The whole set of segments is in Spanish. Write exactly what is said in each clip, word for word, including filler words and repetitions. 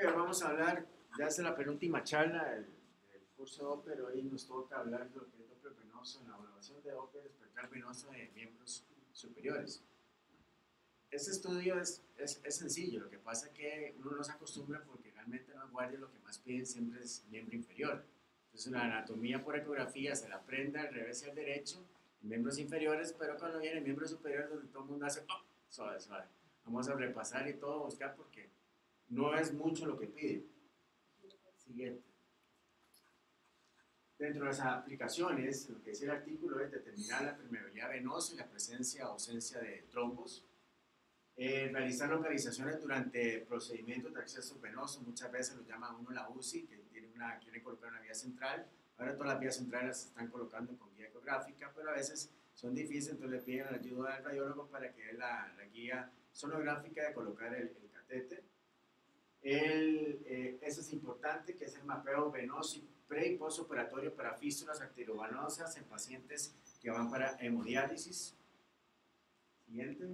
Vamos a hablar, ya es la penúltima charla del, del curso Doppler. Hoy nos toca hablar de lo que es Doppler venoso en la evaluación de Doppler espectral venoso de miembros superiores. Este estudio es, es, es sencillo, lo que pasa es que uno no se acostumbra porque realmente en los guardias lo que más piden siempre es miembro inferior. Entonces la anatomía por ecografía se la aprende al revés y al derecho en miembros inferiores, pero cuando viene miembros superiores donde todo el mundo hace oh, suave, suave. Vamos a repasar y todo, buscar porque no es mucho lo que pide. Siguiente. Dentro de las aplicaciones, lo que dice el artículo es determinar la permeabilidad venosa y la presencia o ausencia de trombos. Eh, realizar localizaciones durante procedimientos de acceso venoso, muchas veces lo llama uno la U C I, que tiene una, quiere colocar una vía central. Ahora todas las vías centrales las están colocando con guía ecográfica, pero a veces son difíciles, entonces le piden la ayuda del radiólogo para que dé la, la guía sonográfica de colocar el, el catéter. El, eh, eso es importante, que es el mapeo venoso y pre y postoperatorio para fístulas arteriovenosas en pacientes que van para hemodiálisis. Siguiente.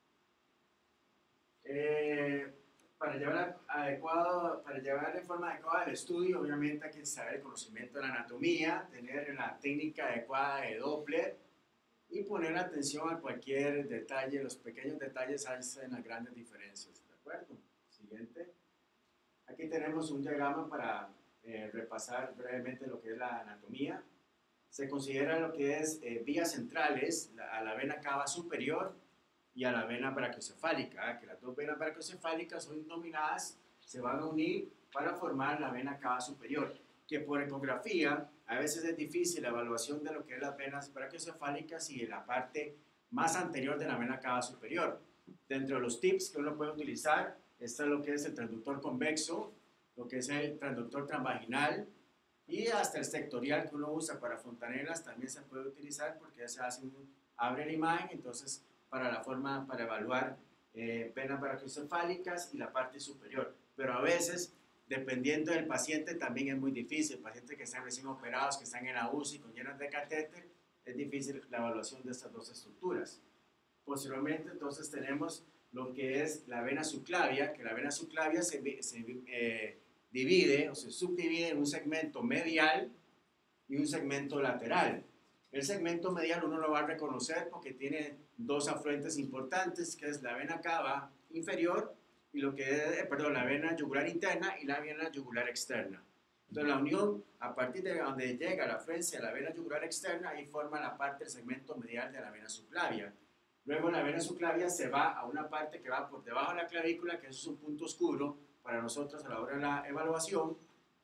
Eh, para llevar adecuado, para llevar de forma adecuada el estudio, obviamente hay que saber el conocimiento de la anatomía, tener la técnica adecuada de Doppler y poner atención a cualquier detalle. Los pequeños detalles hacen las grandes diferencias, ¿de acuerdo? Siguiente. Aquí tenemos un diagrama para eh, repasar brevemente lo que es la anatomía. Se considera lo que es eh, vías centrales la, a la vena cava superior y a la vena brachiocefálica, ¿eh? Que las dos venas brachiocefálicas son dominadas, se van a unir para formar la vena cava superior, que por ecografía a veces es difícil la evaluación de lo que es las venas brachiocefálicas y de la parte más anterior de la vena cava superior. Dentro de los tips que uno puede utilizar está lo que es el transductor convexo, lo que es el transductor transvaginal y hasta el sectorial que uno usa para fontanelas también se puede utilizar porque ya se hace un, abre la imagen, entonces para la forma, para evaluar eh, venas brachiocefálicas y la parte superior. Pero a veces, dependiendo del paciente, también es muy difícil. Pacientes que están recién operados, que están en la U C I con llenas de catéter, es difícil la evaluación de estas dos estructuras. Posteriormente, entonces, tenemos lo que es la vena subclavia, que la vena subclavia se, se eh, divide o se subdivide en un segmento medial y un segmento lateral. El segmento medial uno lo va a reconocer porque tiene dos afluentes importantes, que es la vena cava inferior y lo que es, perdón, la vena yugular interna y la vena yugular externa. Entonces la unión, a partir de donde llega la afluencia de la vena yugular externa, ahí forma la parte del segmento medial de la vena subclavia. Luego la vena subclavia se va a una parte que va por debajo de la clavícula, que eso es un punto oscuro para nosotros a la hora de la evaluación,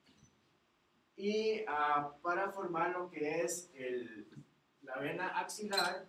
y uh, para formar lo que es el, la vena axilar,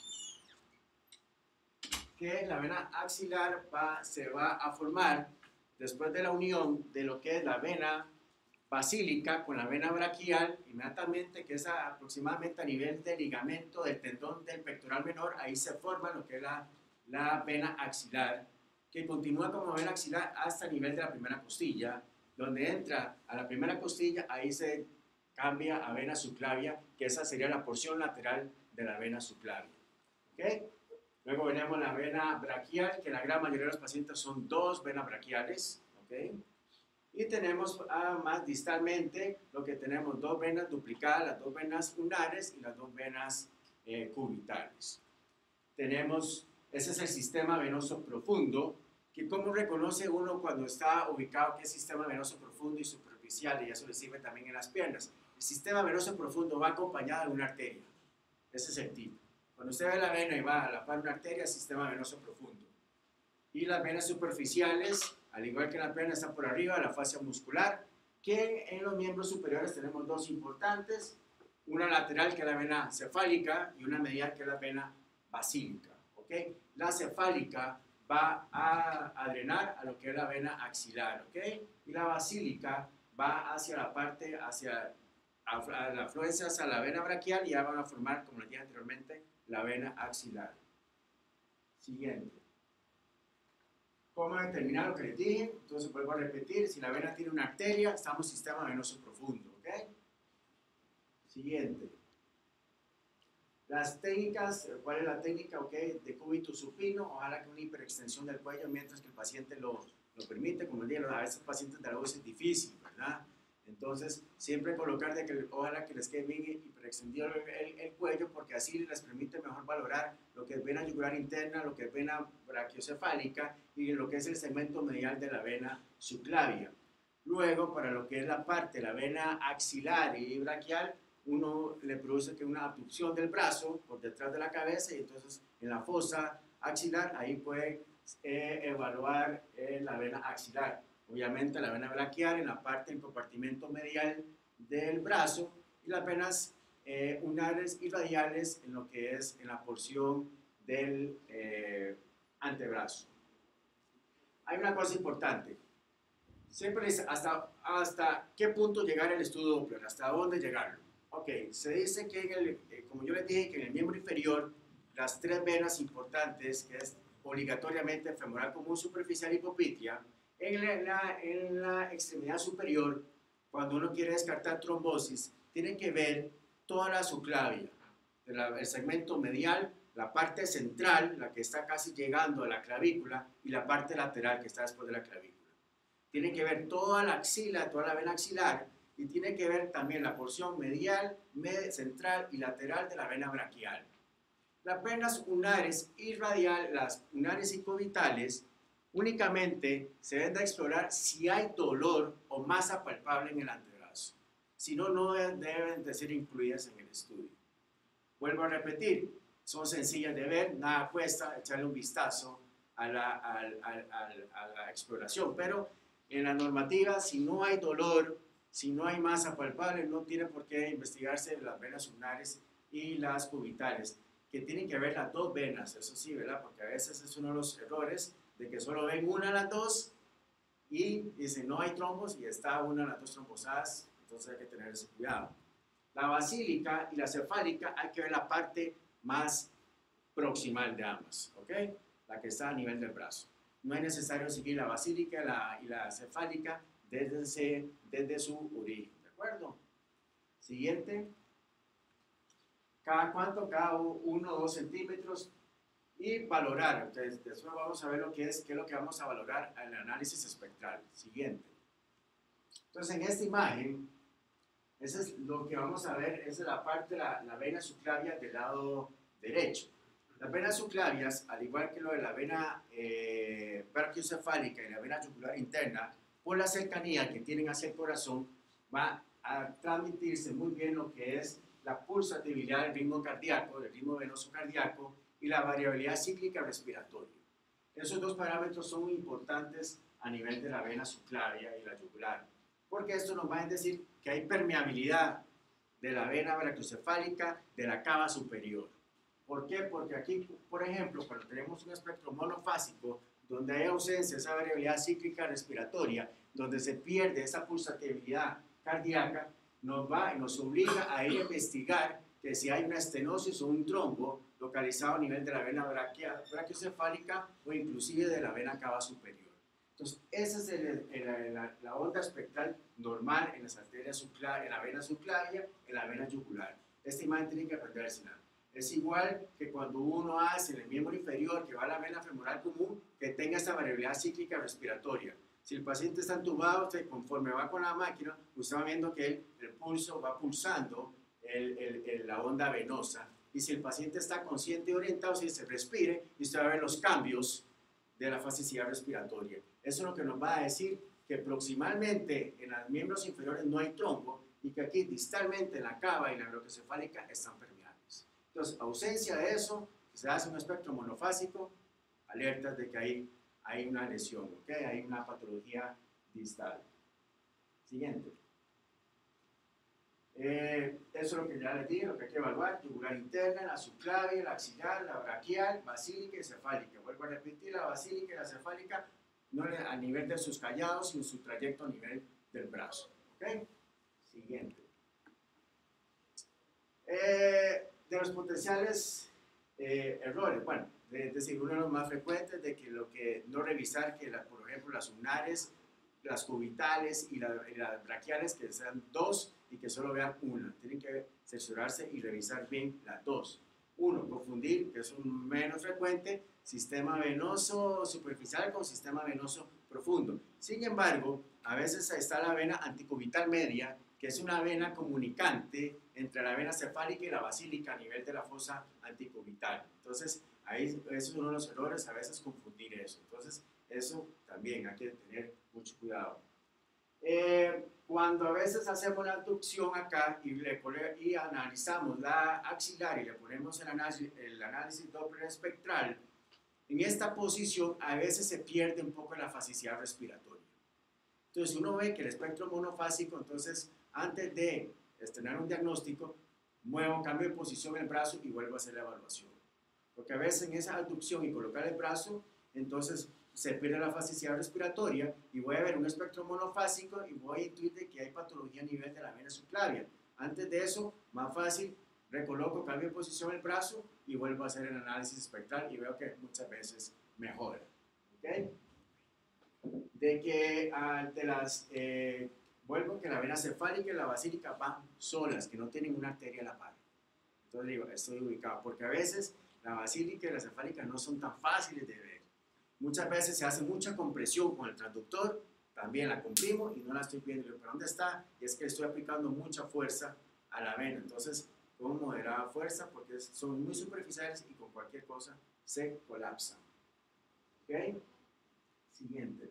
que la vena axilar va, se va a formar después de la unión de lo que es la vena basílica con la vena braquial, inmediatamente, que es aproximadamente a nivel del ligamento del tendón del pectoral menor, ahí se forma lo que es la, la vena axilar, que continúa como vena axilar hasta el nivel de la primera costilla, donde entra a la primera costilla, ahí se cambia a vena subclavia, que esa sería la porción lateral de la vena subclavia. ¿Okay? Luego venimos la vena braquial, que en la gran mayoría de los pacientes son dos venas braquiales. ¿Okay? Y tenemos ah, más distalmente lo que tenemos dos venas duplicadas, las dos venas lunares y las dos venas eh, cubitales. Tenemos, ese es el sistema venoso profundo, que cómo reconoce uno cuando está ubicado, que es sistema venoso profundo y superficial, y eso le sirve también en las piernas. El sistema venoso profundo va acompañado de una arteria, ese es el tipo. Cuando usted ve la vena y va a la par de una arteria, sistema venoso profundo. Y las venas superficiales, al igual que la pierna, está por arriba de la fascia muscular, que en los miembros superiores tenemos dos importantes, una lateral que es la vena cefálica y una medial que es la vena basílica. ¿Okay? La cefálica va a, a drenar a lo que es la vena axilar, ¿okay? Y la basílica va hacia la parte, hacia a, a la afluencia hacia la vena braquial y ya van a formar, como les dije anteriormente, la vena axilar. Siguiente. ¿Cómo determinar lo que les dije? Entonces vuelvo a repetir, si la vena tiene una arteria, estamos en sistema venoso profundo, ¿ok? Siguiente. Las técnicas, ¿cuál es la técnica? Ok, de cúbito supino, ojalá que una hiperextensión del cuello mientras que el paciente lo, lo permite, como dije, a veces pacientes de la U C I es difícil, ¿verdad? Entonces, siempre colocar de que ojalá que les quede bien hiperextendido el, el, el cuello, porque así les permite mejor valorar lo que es vena yugular interna, lo que es vena brachiocefálica y lo que es el segmento medial de la vena subclavia. Luego, para lo que es la parte de la vena axilar y braquial, uno le produce que una abducción del brazo por detrás de la cabeza y entonces en la fosa axilar, ahí puede eh, evaluar eh, la vena axilar. Obviamente la vena braquial en la parte del compartimento medial del brazo y las venas eh, unares y radiales en lo que es en la porción del eh, antebrazo. Hay una cosa importante. Siempre dice hasta, hasta qué punto llegar el estudio Doppler, hasta dónde llegarlo. Ok, se dice que, en el, eh, como yo les dije, que en el miembro inferior, las tres venas importantes, que es obligatoriamente femoral común superficial y hipopitria, en la, en la extremidad superior, cuando uno quiere descartar trombosis, tiene que ver toda la subclavia, el segmento medial, la parte central, la que está casi llegando a la clavícula, y la parte lateral, que está después de la clavícula. Tiene que ver toda la axila, toda la vena axilar, y tiene que ver también la porción medial, med, central y lateral de la vena braquial. Las venas unares y radial, las unares y cubitales, únicamente se deben de explorar si hay dolor o masa palpable en el antebrazo. Si no, no deben de ser incluidas en el estudio. Vuelvo a repetir, son sencillas de ver, nada cuesta echarle un vistazo a la, a, a, a, a la exploración, pero en la normativa, si no hay dolor, si no hay masa palpable, no tiene por qué investigarse las venas unares y las cubitales, que tienen que ver las dos venas, eso sí, ¿verdad? Porque a veces es uno de los errores de que solo ven una de las dos y dicen no hay trombos y está una de las dos trombosadas, entonces hay que tener ese cuidado. La basílica y la cefálica hay que ver la parte más proximal de ambas, ¿ok? La que está a nivel del brazo. No es necesario seguir la basílica y la, y la cefálica desde, ese, desde su origen, ¿de acuerdo? Siguiente. ¿Cada cuánto? Cada uno o dos centímetros. Y valorar. Entonces, después vamos a ver lo que es, qué es lo que vamos a valorar en el análisis espectral. Siguiente. Entonces, en esta imagen, eso es lo que vamos a ver, es la parte de la, la vena subclavia del lado derecho. Las venas subclavias, al igual que lo de la vena eh, brachiocefálica y la vena yugular interna, por la cercanía que tienen hacia el corazón, va a transmitirse muy bien lo que es la pulsatividad del ritmo cardíaco, del ritmo venoso cardíaco y la variabilidad cíclica respiratoria. Esos dos parámetros son muy importantes a nivel de la vena subclavia y la yugular, porque esto nos va a decir que hay permeabilidad de la vena brachiocefálica de la cava superior. ¿Por qué? Porque aquí, por ejemplo, cuando tenemos un espectro monofásico, donde hay ausencia de esa variabilidad cíclica respiratoria, donde se pierde esa pulsatividad cardíaca, nos va y nos obliga a ir a investigar que si hay una estenosis o un trombo localizado a nivel de la vena brachiocefálica o inclusive de la vena cava superior. Entonces, esa es el, el, la, la onda espectral normal en las arterias subclavias, en la vena subclavia, en la vena yugular. Esta imagen tiene que aprendérsela. Es igual que cuando uno hace en el miembro inferior que va a la vena femoral común, que tenga esta variabilidad cíclica respiratoria. Si el paciente está entubado, usted, conforme va con la máquina, usted va viendo que el, el pulso va pulsando el, el, el, la onda venosa. Y si el paciente está consciente y orientado, si se respire, y usted va a ver los cambios de la fascicidad respiratoria. Eso es lo que nos va a decir que proximalmente en los miembros inferiores no hay trombo y que aquí distalmente en la cava y la brachiocefálica están permeables. Entonces, ausencia de eso, si se hace un espectro monofásico, alertas de que hay, hay una lesión, ¿okay? Hay una patología distal. Siguiente. Eh, eso es lo que ya les dije, lo que hay que evaluar: yugular interna, la subclavia, la axilar, la braquial, basílica y cefálica. Vuelvo a repetir, la basílica y la cefálica no a nivel de sus callados, sino su trayecto a nivel del brazo. ¿Okay? Siguiente. Eh, de los potenciales eh, errores, bueno, es decir, uno de los más frecuentes de que lo que no revisar que, la, por ejemplo, las unares, las cubitales y, la, y las braquiales que sean dos y que solo vean una. Tienen que cerciorarse y revisar bien las dos. Uno, confundir, que es un menos frecuente, sistema venoso superficial con sistema venoso profundo. Sin embargo, a veces está la vena anticubital media, que es una vena comunicante entre la vena cefálica y la basílica a nivel de la fosa anticubital. Entonces, ahí es uno de los errores, a veces confundir eso. Entonces, eso también hay que tener mucho cuidado. Eh, cuando a veces hacemos la abducción acá y, le pone, y analizamos la axilar y le ponemos el análisis, el análisis Doppler espectral, en esta posición a veces se pierde un poco la facicidad respiratoria. Entonces uno ve que el espectro monofásico, entonces antes de estrenar un diagnóstico, muevo, cambio de posición el brazo y vuelvo a hacer la evaluación. Porque a veces en esa abducción y colocar el brazo, entonces se pierde la facicidad respiratoria y voy a ver un espectro monofásico y voy a intuir que hay patología a nivel de la vena subclavia. Antes de eso, más fácil, recoloco, cambio de posición el brazo y vuelvo a hacer el análisis espectral y veo que muchas veces mejora. ¿Okay? De que uh, de las, eh, vuelvo que la vena cefálica y la basílica van solas, que no tienen una arteria a la par. Entonces digo, estoy ubicado, porque a veces la basílica y la cefálica no son tan fáciles de ver. Muchas veces se hace mucha compresión con el transductor, también la comprimo y no la estoy viendo. ¿Pero dónde está? Y es que estoy aplicando mucha fuerza a la vena. Entonces, con moderada fuerza, porque son muy superficiales y con cualquier cosa se colapsan. ¿Ok? Siguiente.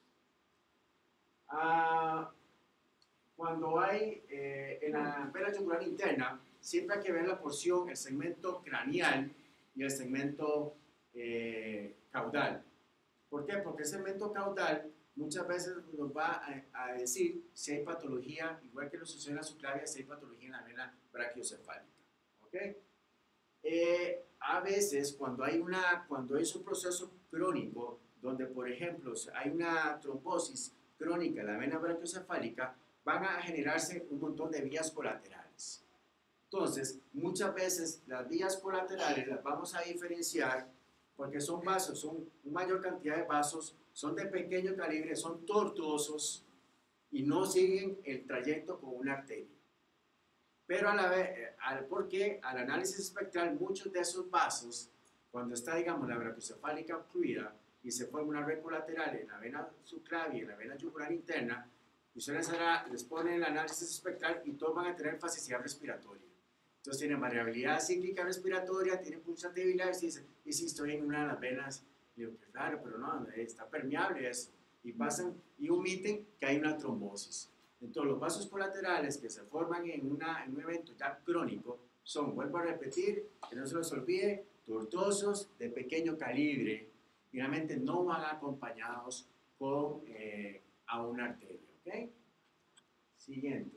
Ah, cuando hay eh, en la vena yugular interna, siempre hay que ver la porción, el segmento craneal y el segmento eh, caudal. ¿Por qué? Porque el segmento caudal muchas veces nos va a, a decir si hay patología, igual que lo sucede en la subclavia, si hay patología en la vena brachiocefálica. ¿Ok? Eh, a veces cuando hay, una, cuando hay un proceso crónico, donde por ejemplo hay una trombosis crónica en la vena brachiocefálica, van a generarse un montón de vías colaterales. Entonces, muchas veces las vías colaterales las vamos a diferenciar porque son vasos, son una mayor cantidad de vasos, son de pequeño calibre, son tortuosos y no siguen el trayecto con una arteria. Pero a la vez, al, porque al análisis espectral, muchos de esos vasos, cuando está, digamos, la brachiocefálica obstruida y se forma una red colateral en la vena subclavia y en la vena yugular interna, y ustedes les ponen el análisis espectral y todos van a tener facicidad respiratoria. Entonces tienen variabilidad cíclica respiratoria, tienen pulsatividad y dicen, y si estoy en una de las venas, digo, que claro, pero no, está permeable eso. Y pasan y omiten que hay una trombosis. Entonces los vasos colaterales que se forman en, una, en un evento ya crónico son, vuelvo a repetir, que no se los olvide, tortuosos de pequeño calibre, finalmente no van acompañados con eh, a una arteria. ¿Okay? Siguiente.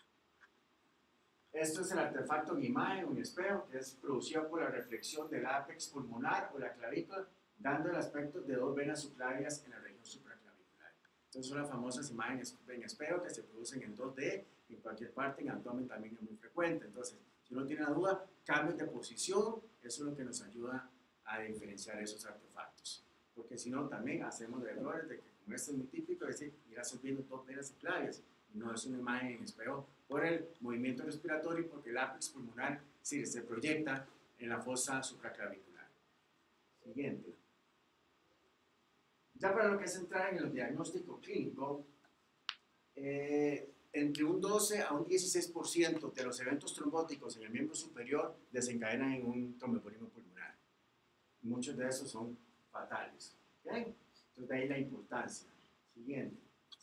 Esto es el artefacto en imagen, un espejo, que es producido por la reflexión del ápex pulmonar o la clavícula, dando el aspecto de dos venas subclavias en la región supraclavicular. Entonces son las famosas imágenes en espejo que se producen en dos D, en cualquier parte, en abdomen también es muy frecuente. Entonces, si uno tiene una duda, cambios de posición, eso es lo que nos ayuda a diferenciar esos artefactos. Porque si no, también hacemos errores de que, como este es muy típico, es decir, ir viendo dos venas subclavias. No es una imagen en espejo por el movimiento respiratorio y porque el ápex pulmonar sí, se proyecta en la fosa supraclavicular. Siguiente. Ya para lo que es entrar en el diagnóstico clínico, eh, entre un doce a un dieciséis por ciento de los eventos trombóticos en el miembro superior desencadenan en un tromboembolismo pulmonar. Muchos de esos son fatales. ¿Okay? Entonces de ahí la importancia. Siguiente.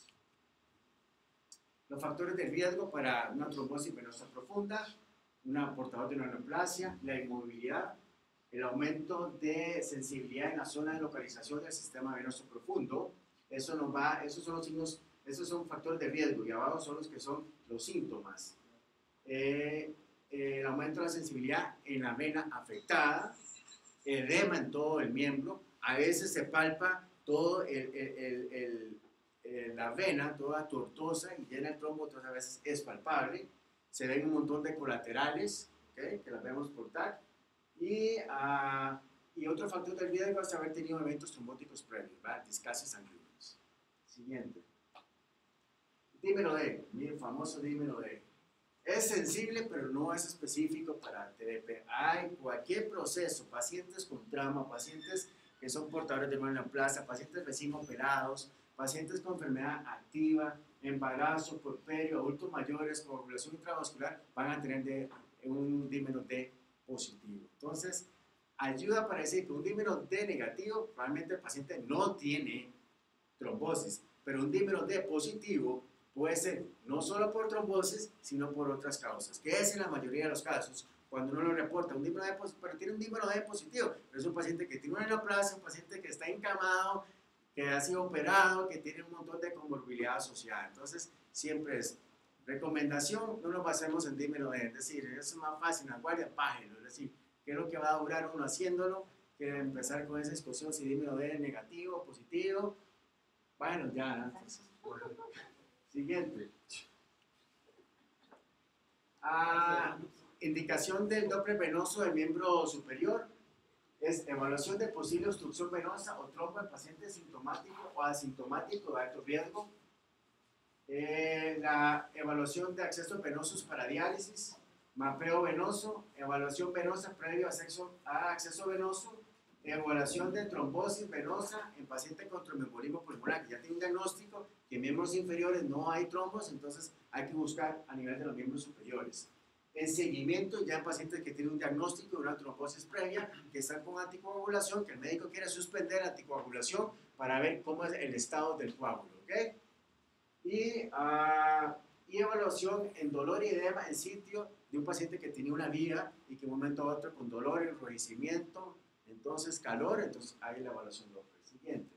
Los factores de riesgo para una trombosis venosa profunda, una portador de una neoplasia, la inmovilidad, el aumento de sensibilidad en la zona de localización del sistema venoso profundo. Eso nos va, esos son los signos, esos son factores de riesgo y abajo son los que son los síntomas. Eh, el aumento de la sensibilidad en la vena afectada, edema en todo el miembro, a veces se palpa todo el, el, el, el Eh, la vena toda tortuosa y llena el trombo, otras veces es palpable, se ven un montón de colaterales, ¿okay? Que las vemos por T A C, y, uh, y otro factor del riesgo es haber tenido eventos trombóticos previos, ¿verdad? Discasias sanguíneas. Siguiente. Dímero D, mi famoso dímero D. Es sensible, pero no es específico para T D P. Hay cualquier proceso, pacientes con trauma, pacientes que son portadores de neoplasia, pacientes recién operados, pacientes con enfermedad activa, embarazo, puerperio, adultos mayores, coagulación intravascular, van a tener de, un dímero D positivo. Entonces, ayuda para decir que un dímero D negativo, probablemente el paciente no tiene trombosis, pero un dímero D positivo puede ser no solo por trombosis, sino por otras causas, que es en la mayoría de los casos, cuando uno lo reporta, un dímero D positivo, pero tiene un dímero D positivo, pero es un paciente que tiene una neoplasia, un paciente que está encamado, que ha sido operado, que tiene un montón de comorbilidad asociada. Entonces, siempre es recomendación, no nos basemos en dímero D, es decir, es más fácil, en la guardia, pájelo, es decir, ¿qué es lo que va a durar uno haciéndolo? Que empezar con esa discusión si dímero D es negativo o positivo. Bueno, ya. Siguiente. Ah, indicación del Doppler venoso del miembro superior es evaluación de posible obstrucción venosa o trombo en paciente sintomático o asintomático de alto riesgo. Eh, la evaluación de accesos venosos para diálisis, mapeo venoso, evaluación venosa previo a, sexo, a acceso venoso, evaluación de trombosis venosa en paciente con tromboembolismo pulmonar, que ya tiene un diagnóstico que en miembros inferiores no hay trombos, entonces hay que buscar a nivel de los miembros superiores. En seguimiento, ya en pacientes que tienen un diagnóstico de una trombosis previa, que están con anticoagulación, que el médico quiere suspender anticoagulación para ver cómo es el estado del coágulo, ¿ok? Y, uh, y evaluación en dolor y edema en sitio de un paciente que tiene una vía y que de un momento a otro con dolor, enrojecimiento, entonces calor, entonces hay la evaluación Doppler. Siguiente.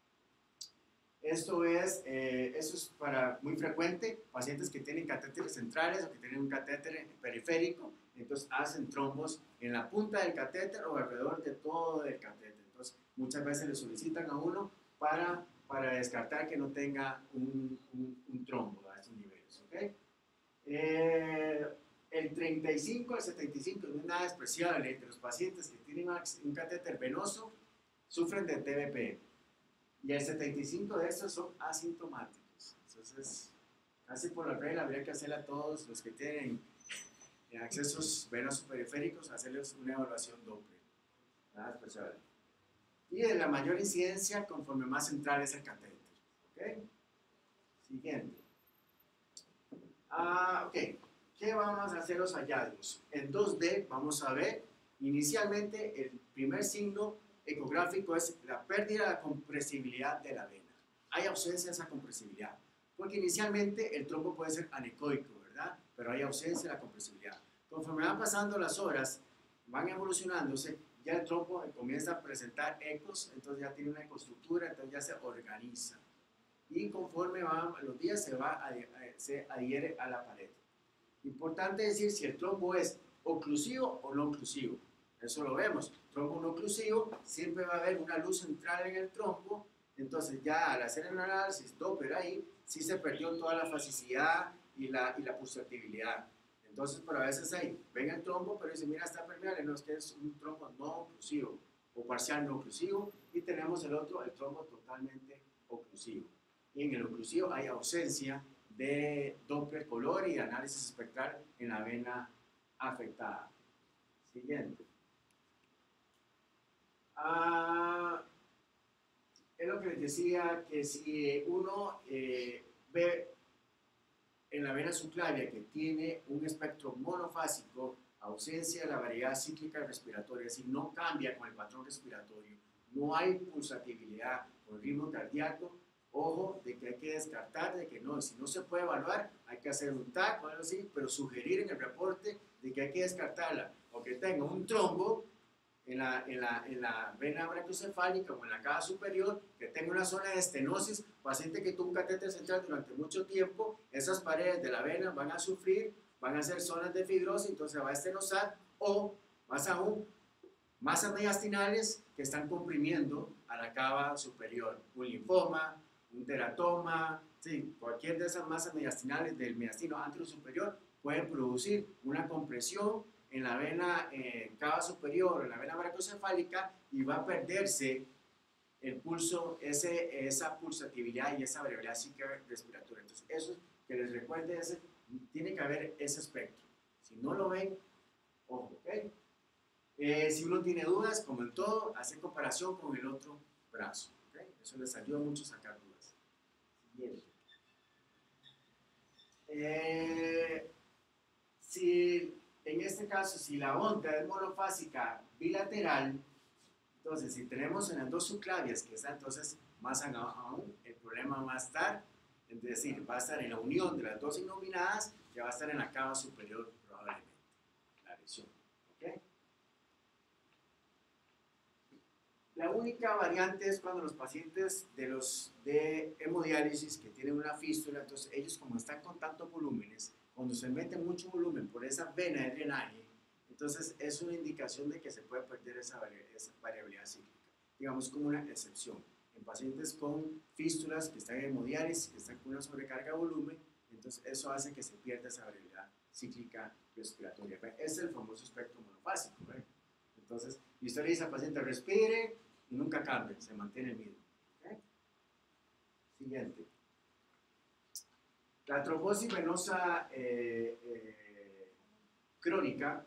Esto es, eh, eso es para muy frecuente, pacientes que tienen catéteres centrales o que tienen un catéter periférico, entonces hacen trombos en la punta del catéter o alrededor de todo el catéter. Entonces muchas veces le solicitan a uno para, para descartar que no tenga un, un, un trombo a estos niveles. ¿Okay? Eh, el treinta y cinco al setenta y cinco no es nada despreciable entre los pacientes que tienen un catéter venoso, sufren de T B P. Y el setenta y cinco de estos son asintomáticos. Entonces, casi por la regla habría que hacerle a todos los que tienen accesos venosos periféricos, hacerles una evaluación Doppler. Nada especial. Y de la mayor incidencia conforme más central es el catéter. ¿Ok? Siguiente. Ah, ok. ¿Qué vamos a hacer los hallazgos? En dos D vamos a ver, inicialmente, el primer signo ecográfico es la pérdida de la compresibilidad de la vena. Hay ausencia de esa compresibilidad, porque inicialmente el trombo puede ser anecoico, ¿verdad? Pero hay ausencia de la compresibilidad. Conforme van pasando las horas, van evolucionándose, ya el trombo comienza a presentar ecos, entonces ya tiene una ecoestructura, entonces ya se organiza. Y conforme van los días se, va a, se adhiere a la pared. Importante decir si el trombo es oclusivo o no oclusivo. Eso lo vemos. Trombo no oclusivo, siempre va a haber una luz central en el trombo, entonces ya al hacer el análisis Doppler ahí, sí se perdió toda la fasicidad y la, y la pulsatividad. Entonces, pero a veces ahí, ven el trombo, pero dice, mira, está permeable, no es que es un trombo no oclusivo o parcial no oclusivo, y tenemos el otro, el trombo totalmente oclusivo. Y en el oclusivo hay ausencia de Doppler color y análisis espectral en la vena afectada. Siguiente. Ah, es lo que les decía, que si uno eh, ve en la vena subclavia que tiene un espectro monofásico, ausencia de la variedad cíclica respiratoria, es decir, no cambia con el patrón respiratorio, no hay pulsatividad o ritmo cardíaco, ojo de que hay que descartar, de que no, si no se puede evaluar, hay que hacer un T A C o algo así, pero sugerir en el reporte de que hay que descartarla, o que tenga un trombo en la, en la, en la vena brachiocefálica o en la caja superior, que tenga una zona de estenosis, paciente que tuvo un catéter central durante mucho tiempo, esas paredes de la vena van a sufrir, van a ser zonas de fibrosis, entonces va a estenosar, o más aún, masas mediastinales que están comprimiendo a la cava superior, un linfoma, un teratoma, sí, cualquier de esas masas mediastinales del mediastino anterior superior pueden producir una compresión en la vena eh, cava superior, en la vena brachiocefálica, y va a perderse el pulso, ese, esa pulsatividad y esa variabilidad psíquica respiratoria. Entonces, eso que les recuerde, ese, tiene que haber ese espectro. Si no lo ven, ojo, ¿ok? Eh, si uno tiene dudas, como en todo, hacer comparación con el otro brazo, ¿ok? Eso les ayuda mucho a sacar dudas. Siguiente. Eh, si en este caso, si la onda es monofásica bilateral, entonces si tenemos en las dos subclavias que está entonces más aún, el problema va a estar, es decir, va a estar en la unión de las dos innominadas, que va a estar en la cava superior probablemente, la lesión. ¿Okay? La única variante es cuando los pacientes de los de hemodiálisis que tienen una fístula, entonces ellos como están con tantos volúmenes, cuando se mete mucho volumen por esa vena de drenaje, entonces es una indicación de que se puede perder esa, esa variabilidad cíclica, digamos como una excepción. En pacientes con fístulas que están en hemodiálisis, que están con una sobrecarga de volumen, entonces eso hace que se pierda esa variabilidad cíclica respiratoria. Es el famoso espectro monofásico, ¿eh? Entonces, y usted le dice al paciente, respire y nunca cambie, se mantiene el mismo. ¿Okay? Siguiente. La trombosis venosa eh, eh, crónica,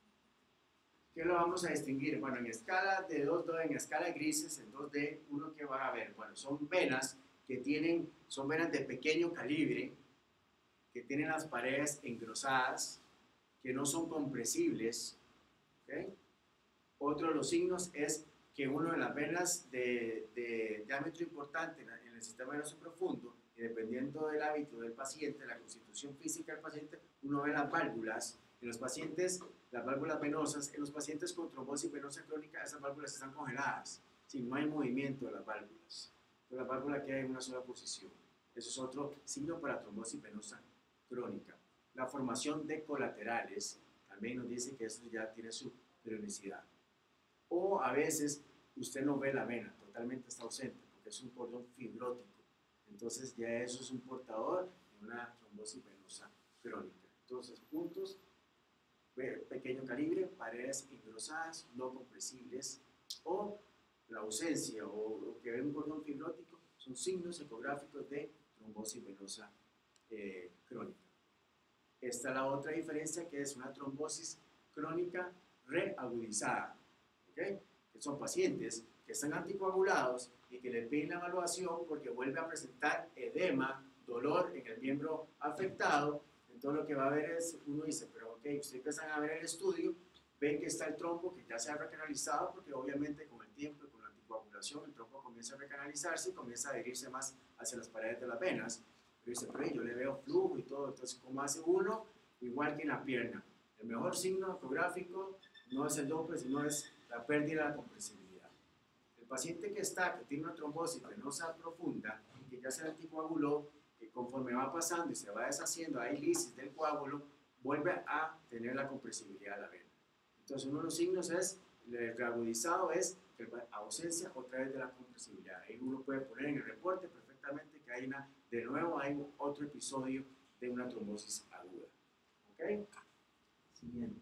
¿qué lo vamos a distinguir? Bueno, en escala de dos D, en escala de grises, en dos D, uno que va a ver, bueno, son venas que tienen, son venas de pequeño calibre, que tienen las paredes engrosadas, que no son compresibles, ¿okay? Otro de los signos es que una de las venas de, de diámetro importante en, en el sistema venoso profundo, y dependiendo del hábito del paciente, la constitución física del paciente, uno ve las válvulas. En los pacientes, las válvulas venosas, en los pacientes con trombosis venosa crónica, esas válvulas están congeladas, si no hay movimiento de las válvulas. Entonces, la válvula queda en una sola posición. Eso es otro signo para trombosis venosa crónica. La formación de colaterales también nos dice que eso ya tiene su periodicidad. O a veces usted no ve la vena, totalmente está ausente, porque es un cordón fibrótico. Entonces ya eso es un portador de una trombosis venosa crónica. Entonces, puntos, pequeño calibre, paredes engrosadas, no compresibles, o la ausencia o, o que ve un cordón fibrótico, son signos ecográficos de trombosis venosa eh, crónica. Esta es la otra diferencia, que es una trombosis crónica reagudizada. ¿Okay? Que son pacientes que están anticoagulados y que le piden la evaluación porque vuelve a presentar edema, dolor en el miembro afectado. Entonces lo que va a ver es, uno dice, pero ok, ustedes empiezan a ver el estudio, ven que está el trombo que ya se ha recanalizado, porque obviamente con el tiempo y con la anticoagulación el trombo comienza a recanalizarse y comienza a adherirse más hacia las paredes de las venas. Pero dice, pero yo le veo flujo y todo, entonces ¿cómo hace uno? Igual que en la pierna. El mejor signo ecográfico no es el Doppler, sino es la pérdida de la compresibilidad. El paciente que está, que tiene una trombosis venosa profunda, que ya se anticoaguló, que conforme va pasando y se va deshaciendo, hay lisis del coágulo, vuelve a tener la compresibilidad de la vena. Entonces uno de los signos es, el reagudizado es ausencia otra vez de la compresibilidad. Ahí uno puede poner en el reporte perfectamente que hay una, de nuevo hay otro episodio de una trombosis aguda. ¿Ok? Siguiente.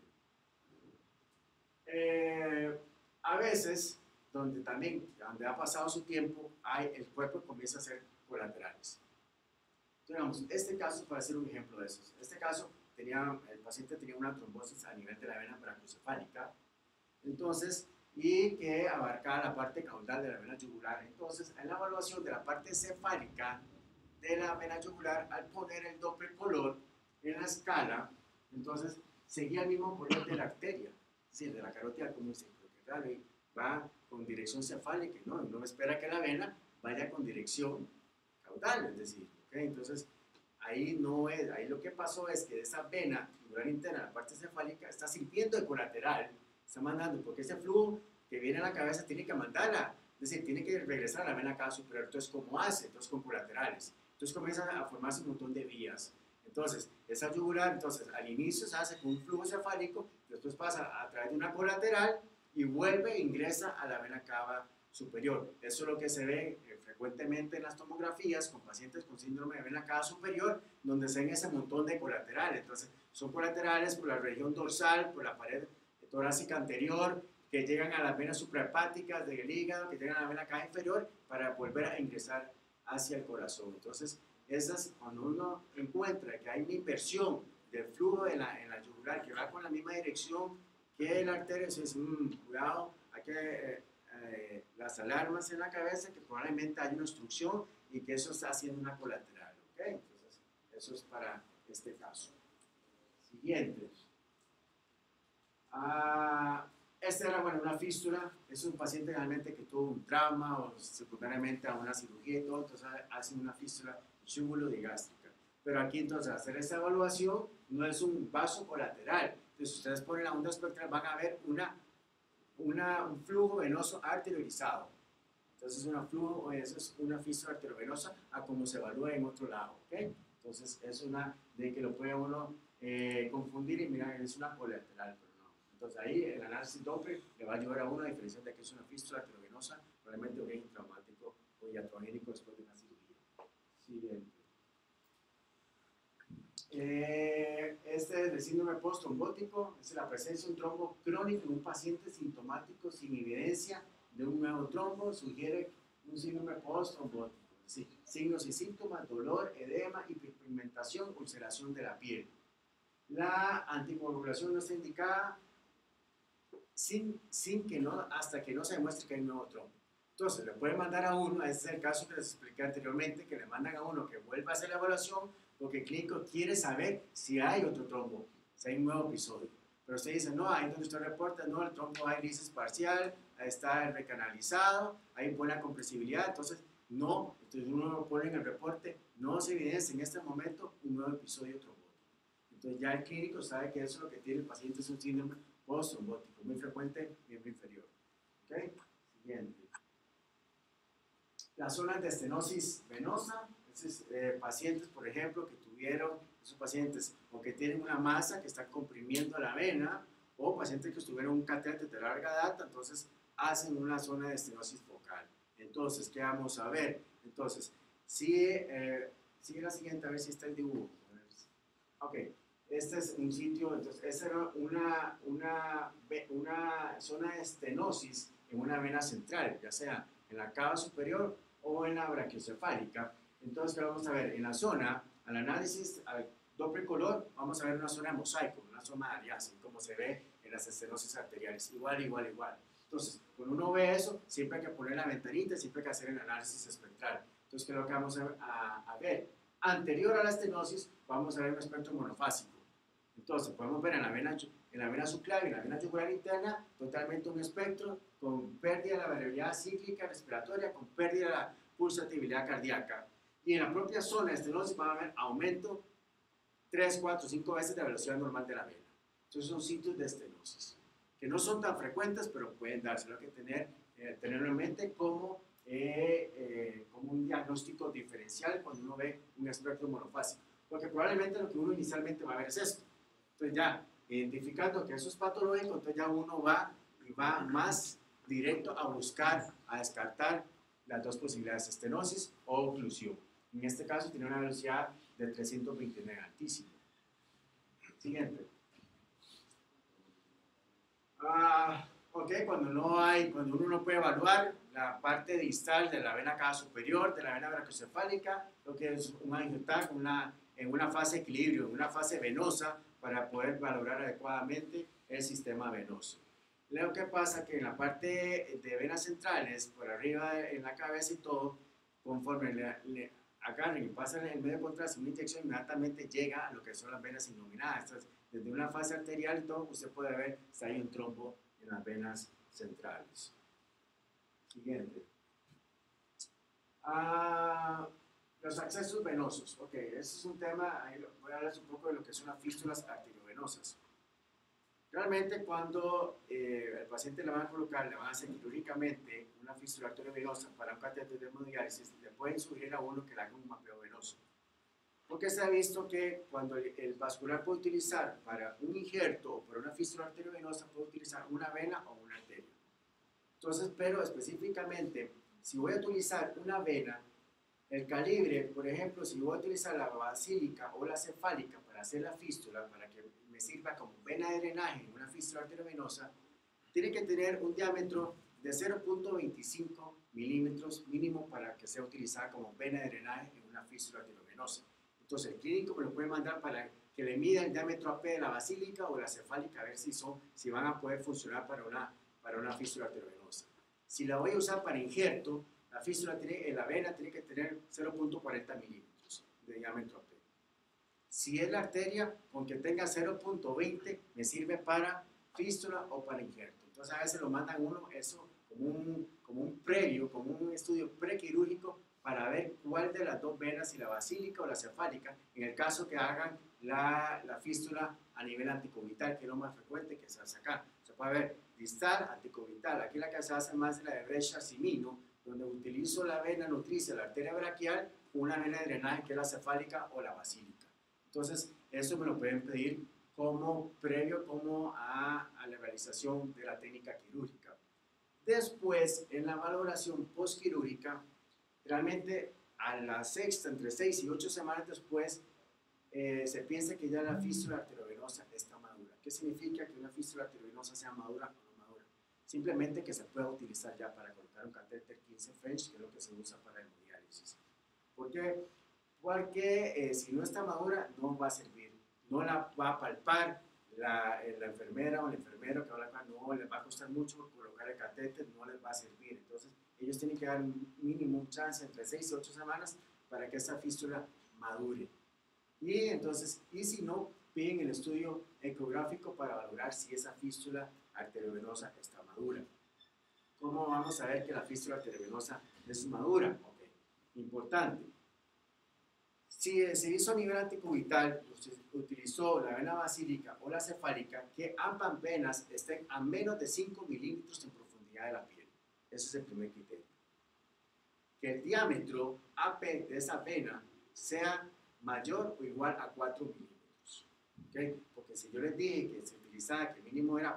Eh, a veces, donde también, donde ha pasado su tiempo, hay, el cuerpo comienza a ser colaterales. Entonces, digamos, este caso, para hacer un ejemplo de esos, este caso, tenía, el paciente tenía una trombosis a nivel de la vena paracrocefálica, entonces, y que abarcaba la parte caudal de la vena yugular. Entonces, en la evaluación de la parte cefálica de la vena yugular, al poner el Doppler color en la escala, entonces, seguía el mismo color de la arteria. Sí, de la carótida común, porque claro, va con dirección cefálica, ¿no? Uno espera que la vena vaya con dirección caudal, es decir, ¿okay? Entonces, ahí no es, ahí lo que pasó es que esa vena jugular interna, la parte cefálica, está sirviendo de colateral, está mandando, porque ese flujo que viene a la cabeza tiene que mandarla, es decir, tiene que regresar a la vena cava superior. Entonces, ¿cómo hace? Entonces, con colaterales. Entonces, comienzan a formarse un montón de vías. Entonces, esa yugular, entonces, al inicio se hace con un flujo cefálico, después pasa a través de una colateral y vuelve e ingresa a la vena cava superior. Eso es lo que se ve eh, frecuentemente en las tomografías con pacientes con síndrome de vena cava superior, donde se ven ese montón de colaterales. Entonces, son colaterales por la región dorsal, por la pared torácica anterior, que llegan a las venas suprahepáticas del hígado, que llegan a la vena cava inferior, para volver a ingresar hacia el corazón. Entonces, esas, cuando uno encuentra que hay una inversión del flujo en la, en la yugular que va con la misma dirección que la arteria, es mmm, cuidado, hay que eh, eh, las alarmas en la cabeza, que probablemente hay una obstrucción y que eso está haciendo una colateral, ¿ok? Entonces, eso es para este caso. Siguiente. Ah, esta era, bueno, una fístula. Es un paciente realmente que tuvo un trauma o secundariamente a una cirugía y todo, entonces hacen una fístula digástrica. Pero aquí entonces hacer esta evaluación no es un vaso colateral. Entonces ustedes ponen la onda espectral, van a ver una, una, un flujo venoso arteriorizado. Entonces una flujo, eso es una fístula arteriovenosa a como se evalúa en otro lado, ¿ok? Entonces es una de que lo puede uno eh, confundir y mirar, es una colateral, pero no. Entonces ahí el análisis Doppler le va a ayudar a uno a diferenciar de que es una fístula arteriovenosa, probablemente de origen traumático o iatrogénico después de una cirugía. Siguiente. Eh, este es el síndrome postrombótico, es la presencia de un trombo crónico en un paciente sintomático sin evidencia de un nuevo trombo, sugiere un síndrome postrombótico. Sí, signos y síntomas, dolor, edema, hiperpigmentación, ulceración de la piel. La anticoagulación no está indicada sin, sin que no, hasta que no se demuestre que hay un nuevo trombo. Entonces, le pueden mandar a uno, ese es el caso que les expliqué anteriormente, que le mandan a uno que vuelva a hacer la evaluación porque el clínico quiere saber si hay otro trombo, si hay un nuevo episodio. Pero usted dice, no, ahí donde usted reporta, no, el trombo hay lisis parcial, está recanalizado, hay buena compresibilidad, entonces no, entonces uno lo pone en el reporte, no se evidencia en este momento un nuevo episodio trombótico. Entonces ya el clínico sabe que eso es lo que tiene el paciente, es un síndrome postrombótico, muy frecuente, miembro inferior. ¿Ok? Siguiente. Las zonas de estenosis venosa, esos eh, pacientes, por ejemplo, que tuvieron, esos pacientes, o que tienen una masa que está comprimiendo la vena, o pacientes que estuvieron un catéter de larga data, entonces hacen una zona de estenosis focal. Entonces, ¿qué vamos a ver? Entonces, sigue, eh, sigue la siguiente, a ver si está el dibujo. Ok, este es un sitio, entonces, esta era una, una, una zona de estenosis en una vena central, ya sea en la cava superior o en la brachiocefálica. Entonces, ¿qué vamos a ver? En la zona, al análisis, al Doppler color, vamos a ver una zona de mosaico, una zona de Arias, como se ve en las estenosis arteriales, igual, igual, igual. Entonces, cuando uno ve eso, siempre hay que poner la ventanita, siempre hay que hacer el análisis espectral. Entonces, ¿qué es lo que vamos a, a, a ver? Anterior a la estenosis, vamos a ver un espectro monofásico. Entonces, podemos ver en la vena, en la vena subclavia y en la vena yugular interna totalmente un espectro con pérdida de la variabilidad cíclica respiratoria, con pérdida de la pulsatividad cardíaca. Y en la propia zona de estenosis van a ver aumento tres, cuatro, cinco veces de la velocidad normal de la vena. Entonces son sitios de estenosis, que no son tan frecuentes, pero pueden darse. Lo que tener, eh, tenerlo en mente como, eh, eh, como un diagnóstico diferencial cuando uno ve un espectro monofásico. Porque probablemente lo que uno inicialmente va a ver es esto. Entonces ya, identificando que eso es patológico, entonces ya uno va y va más directo a buscar, a descartar las dos posibilidades, estenosis o oclusión. En este caso tiene una velocidad de trescientos veintinueve, altísimo. Siguiente. Ah, ok, cuando no hay, cuando uno no puede evaluar la parte distal de la vena cava superior, de la vena brachiocefálica, lo que es un angiotac, una, en una fase de equilibrio, en una fase venosa, para poder valorar adecuadamente el sistema venoso. Lo que pasa que en la parte de venas centrales, por arriba en la cabeza y todo, conforme le, le agarren y pasan el medio de contraste, una inyección inmediatamente llega a lo que son las venas iluminadas. Entonces, desde una fase arterial y todo, usted puede ver si hay un trombo en las venas centrales. Siguiente. Ah, los accesos venosos. Ok, ese es un tema, ahí voy a hablar un poco de lo que son las fístulas arteriovenosas. Realmente cuando eh, el paciente le van a colocar, le van a hacer quirúrgicamente una fístula arteriovenosa para un catéter de hemodiálisis, le pueden sugerir a uno que le haga un mapeo venoso. Porque se ha visto que cuando el, el vascular puede utilizar para un injerto o para una fístula arteriovenosa, puede utilizar una vena o una arteria. Entonces, pero específicamente, si voy a utilizar una vena, el calibre, por ejemplo, si voy a utilizar la basílica o la cefálica para hacer la fístula, para que me sirva como vena de drenaje en una fístula arteriovenosa, tiene que tener un diámetro de cero punto veinticinco milímetros mínimo para que sea utilizada como vena de drenaje en una fístula arteriovenosa. Entonces el clínico me lo puede mandar para que le mida el diámetro A P de la basílica o la cefálica a ver si, son, si van a poder funcionar para una, para una fístula arteriovenosa. Si la voy a usar para injerto, la fístula tiene, en la vena tiene que tener cero punto cuarenta milímetros de diámetro apenas. Si es la arteria, con que tenga cero punto veinte, me sirve para fístula o para injerto. Entonces a veces lo mandan uno eso como un, como un previo, como un estudio prequirúrgico para ver cuál de las dos venas, si la basílica o la cefálica, en el caso que hagan la, la fístula a nivel anticubital, que es lo más frecuente que se hace acá. Se puede ver distal, anticubital. Aquí la que se hace más es la de Brescia-Simino, donde utilizo la vena nutricia, la arteria braquial, una vena de drenaje que es la cefálica o la basílica. Entonces, eso me lo pueden pedir como previo como a, a la realización de la técnica quirúrgica. Después, en la valoración postquirúrgica, realmente a la sexta, entre seis y ocho semanas después, eh, se piensa que ya la fístula arteriovenosa está madura. ¿Qué significa que una fístula arteriovenosa sea madura o no madura? Simplemente que se pueda utilizar ya para colocar un catéter quince French, que es lo que se usa para hemodiálisis. ¿Por qué? Porque eh, si no está madura, no va a servir. No la va a palpar la, la enfermera o el enfermero que va a hablar, no les va a costar mucho colocar el catéter, no les va a servir. Entonces, ellos tienen que dar un mínimo un chance entre seis y ocho semanas para que esa fístula madure. Y entonces, y si no, piden el estudio ecográfico para valorar si esa fístula arteriovenosa está madura. ¿Cómo vamos a ver que la fístula arteriovenosa es madura? Okay. Importante. Si se hizo a nivel anticubital, usted utilizó la vena basílica o la cefálica, que ambas venas estén a menos de cinco milímetros en profundidad de la piel. Ese es el primer criterio. Que el diámetro A P de esa vena sea mayor o igual a cuatro milímetros. ¿Okay? Porque si yo les dije que se utilizaba, que el mínimo era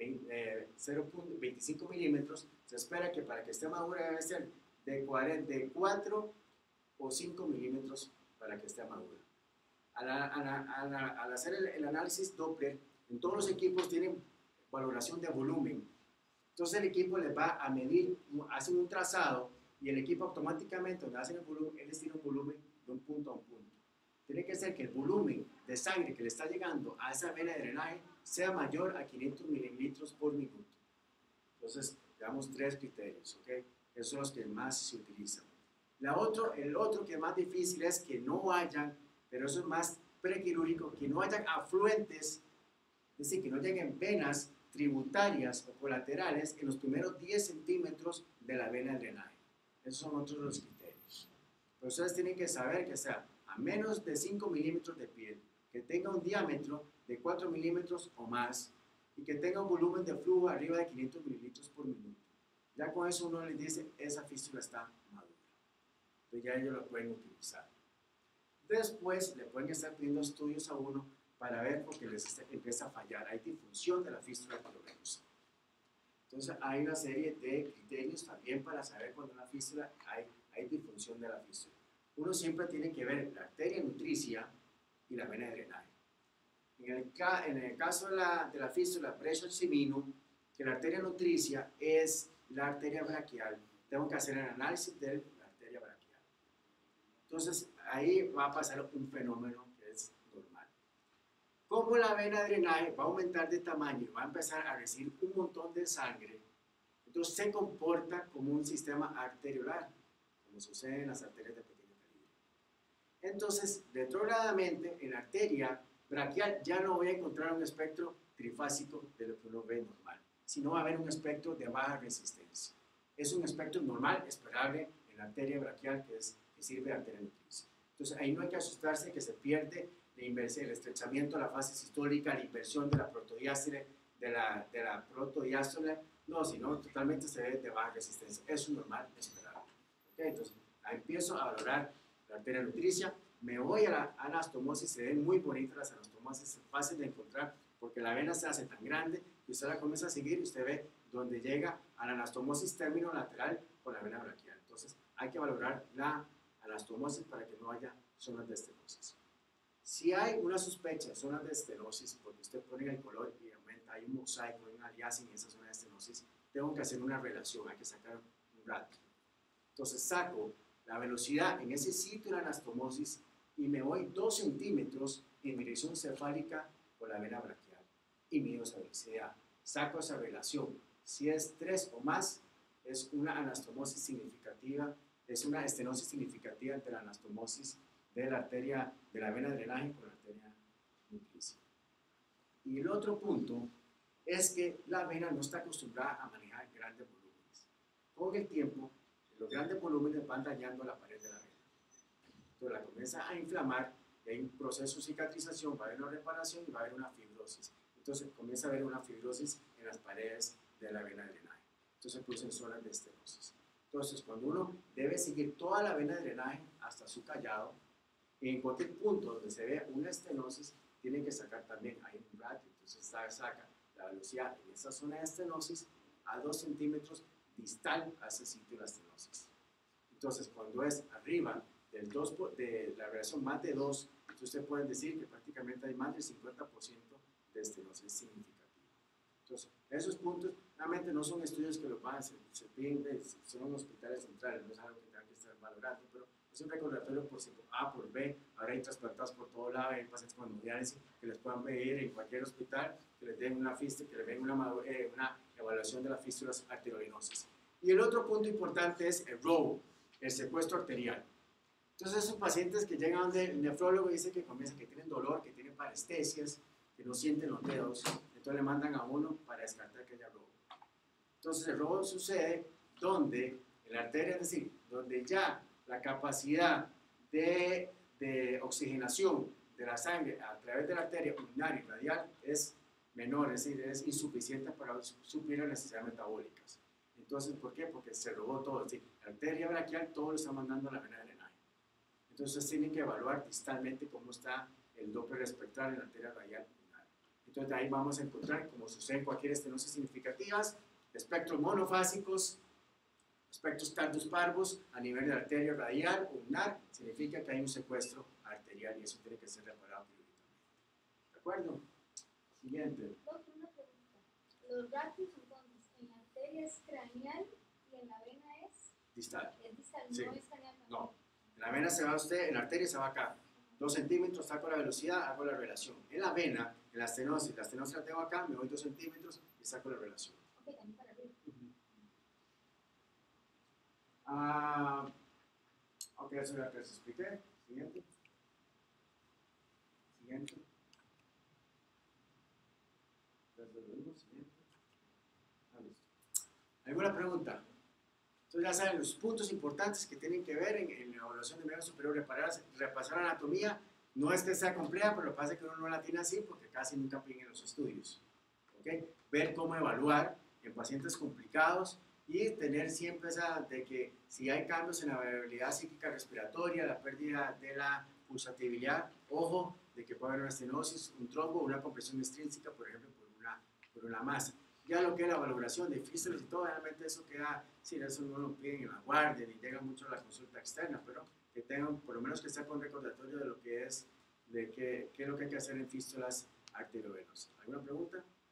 cero punto veinticinco milímetros, se espera que para que esté madura debe ser de, cuarenta, de cuatro o cinco milímetros para que esté madura. Al, al, al, al hacer el, el análisis Doppler, en todos los equipos tienen valoración de volumen. Entonces el equipo les va a medir, hacen un trazado y el equipo automáticamente, donde hacen el volumen, él les tiene un volumen de un punto a un punto. Tiene que ser que el volumen de sangre que le está llegando a esa vena de drenaje sea mayor a quinientos mililitros por minuto. Entonces, damos tres criterios, ¿ok? Esos son los que más se utilizan. La otro, el otro que es más difícil es que no hayan, pero eso es más prequirúrgico, que no hayan afluentes, es decir, que no lleguen venas tributarias o colaterales en los primeros diez centímetros de la vena de drenaje. Esos son otros de los criterios. Pero ustedes tienen que saber que sea a menos de cinco milímetros de piel, que tenga un diámetro de cuatro milímetros o más y que tenga un volumen de flujo arriba de quinientos mililitros por minuto. Ya con eso uno les dice, esa fístula está madura. Entonces ya ellos lo pueden utilizar. Después le pueden estar pidiendo estudios a uno para ver porque les empieza a fallar. Hay disfunción de la fístula arteriovenosa. Entonces hay una serie de criterios también para saber cuando en la fístula hay, hay disfunción de la fístula. Uno siempre tiene que ver la arteria nutricia y la vena de drenaje. En el, en el caso de la, de la fístula Brescia-Simino, que la arteria nutricia es la arteria braquial, tengo que hacer el análisis de la arteria braquial. Entonces ahí va a pasar un fenómeno que es normal. Como la vena de drenaje va a aumentar de tamaño y va a empezar a recibir un montón de sangre, entonces se comporta como un sistema arteriolar, como sucede en las arterias de pequeño calibre. Entonces, retrogradamente, en la arteria braquial ya no voy a encontrar un espectro trifásico de lo que uno ve normal, sino va a haber un espectro de baja resistencia. Es un espectro normal, esperable en la arteria braquial que, es, que sirve de arteria nutricia. Entonces, ahí no hay que asustarse que se pierde la inversión, el estrechamiento de la fase sistólica, la inversión de la protodiástole, de la, de la protodiástole, no, sino totalmente se ve de baja resistencia. Es un normal, esperable. ¿Okay? Entonces, ahí empiezo a valorar la arteria nutricia, me voy a la anastomosis, se ven muy bonitas las anastomosis, es fácil de encontrar porque la vena se hace tan grande que usted la comienza a seguir y usted ve donde llega a la anastomosis término lateral con la vena braquial. Entonces hay que valorar la anastomosis para que no haya zonas de estenosis. Si hay una sospecha de zonas de estenosis, porque usted pone el color y aumenta, hay un mosaico, hay un aliasing en esa zona de estenosis, tengo que hacer una relación, hay que sacar un ratio. Entonces saco la velocidad en ese sitio de la anastomosis y me voy dos centímetros en dirección cefálica por la vena braquial y mido esa velocidad. Saco esa relación. Si es tres o más, es una anastomosis significativa, es una estenosis significativa entre la anastomosis de la arteria, de la vena de drenaje con la arteria nutricia. Y el otro punto es que la vena no está acostumbrada a manejar grandes volúmenes. Con el tiempo, los grandes volúmenes van dañando la pared de la vena. Entonces la comienza a inflamar, y hay un proceso de cicatrización, va a haber una reparación y va a haber una fibrosis. Entonces comienza a haber una fibrosis en las paredes de la vena de drenaje. Entonces se producen zonas de estenosis. Entonces cuando uno debe seguir toda la vena de drenaje hasta su callado, en cualquier punto donde se vea una estenosis, tienen que sacar también, hay un ratio, entonces saca la velocidad en esa zona de estenosis a dos centímetros distal a ese sitio de la estenosis. Entonces cuando es arriba del dos, de la relación más de dos, entonces ustedes pueden decir que prácticamente hay más del cincuenta por ciento de estenosis significativa. Entonces, esos puntos realmente no son estudios que lo van a hacer, se piden, son hospitales centrales, no es algo que tengan que estar valorando, pero es un recordatorio por A, por B, ahora hay trasplantados por todo lado, hay pacientes con hemodiálisis que les puedan pedir en cualquier hospital, que les den una fístula, que les den una, eh, una evaluación de las fístulas arteriovenosas. Y el otro punto importante es el robo, el secuestro arterial. Entonces esos pacientes que llegan donde el nefrólogo dice que comienzan, que tienen dolor, que tienen parestesias, que no sienten los dedos, entonces le mandan a uno para descartar que haya robo. Entonces el robo sucede donde en la arteria, es decir, donde ya la capacidad de, de oxigenación de la sangre a través de la arteria urinaria y radial es menor, es decir, es insuficiente para suplir las necesidades metabólicas. Entonces, ¿por qué? Porque se robó todo, es decir, la arteria braquial todo lo está mandando a la vena de drenaje. Entonces tienen que evaluar distalmente cómo está el Doppler espectral en la arteria radial. Entonces de ahí vamos a encontrar, como sucede en cualquier estenosis significativas, espectros monofásicos, espectros tardus parvus a nivel de la arteria radial o ulnar, significa que hay un secuestro arterial y eso tiene que ser reparado prioritariamente. ¿De acuerdo? Siguiente. Doctor, una pregunta. Los ratios entonces en la arteria es craneal y en la vena es distal. Es distal, Sí. no es craneal. No. En la vena se va usted, en la arteria se va acá. Dos centímetros, saco la velocidad, hago la relación. En la vena, en la estenosis, la estenosis la tengo acá, me voy dos centímetros y saco la relación. Ok, también para arriba. Uh-huh. Ah, ok, eso ya te les expliqué. Siguiente. Siguiente. Siguiente. Ah, listo. ¿Alguna pregunta? Entonces ya saben los puntos importantes que tienen que ver en, en la evaluación de miembro superior, reparar, repasar anatomía. No es que sea compleja, pero lo que pasa es que uno no la tiene así porque casi nunca piden en los estudios. ¿Okay? Ver cómo evaluar en pacientes complicados y tener siempre esa de que si hay cambios en la variabilidad psíquica respiratoria, la pérdida de la pulsatividad, ojo, de que puede haber una estenosis, un trombo, una compresión extrínseca, por ejemplo, por una, por una masa. Ya lo que es la valoración de fístulas y todo, realmente eso queda, sí, eso no lo piden en la guardia, ni llega mucho a la consulta externa, pero que tengan, por lo menos que sea con recordatorio de lo que es, de qué, qué es lo que hay que hacer en fístulas arteriovenosas. ¿Alguna pregunta?